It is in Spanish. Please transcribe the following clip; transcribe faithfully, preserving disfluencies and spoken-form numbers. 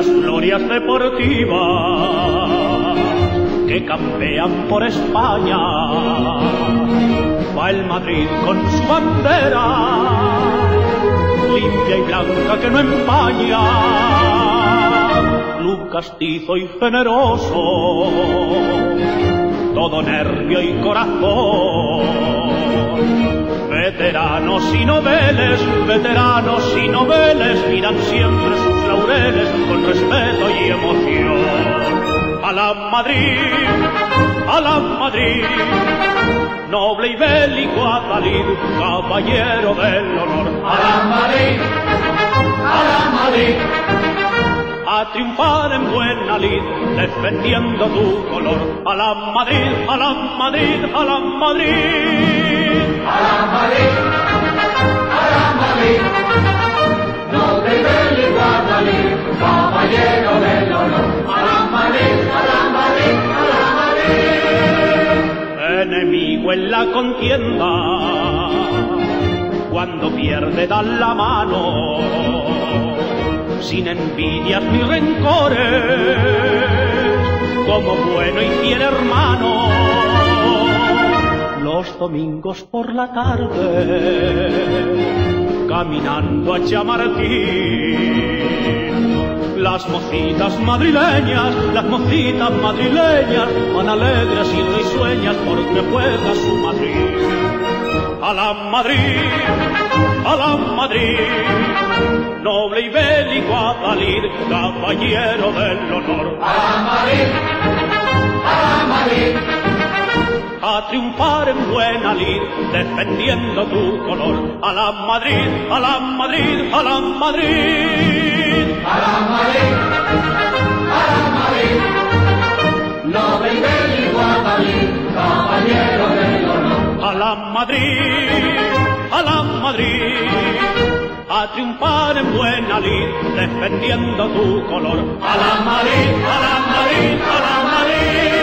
las glorias deportivas que campean por España. Va el Madrid con su bandera, limpia y blanca que no empaña, club castizo y generoso, todo nervio y corazón. Veteranos y noveles, veteranos y noveles, miran siempre sus laureles con respeto y emoción. A la Madrid, a la Madrid, noble y bélico Adalid, caballero del honor. A la Madrid, a la Madrid, a triunfar en buena lid, defendiendo tu color. A la Madrid, a la Madrid, a la Madrid. A la Madrid, a la Madrid, noble y bélico Adalid, caballero del honor. A la Madrid, a la Madrid, a la Madrid. Enemigo en la contienda, cuando pierde dan la mano, sin envidias ni rencores, como bueno y fiel hermano. Los domingos por la tarde, caminando a Chamartín, las mocitas madrileñas, las mocitas madrileñas, van alegres y risueñas porque juega su Madrid. A la Madrid, a la Madrid, noble y bélico Adalid, caballero del honor. A la Madrid, a la Madrid, a triunfar en buena lid, defendiendo tu color. A la Madrid, a la Madrid, a la Madrid. A la Madrid, a la Madrid, noble y bélico Adalid, caballero del honor. A la Madrid, a la Madrid, a triunfar en buena lid, defendiendo tu color. A la Madrid, a la Madrid, a la Madrid.